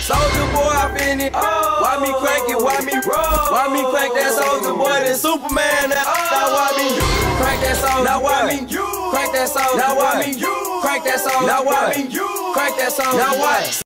Soldier boy, I finish. Why me crank it? Why me roll? Why me crank that soldier boy? Then Superman. Now why me crank that soldier? Now why me crank that soldier? Now why me crank that soldier? Now why me crank that soldier? Now what?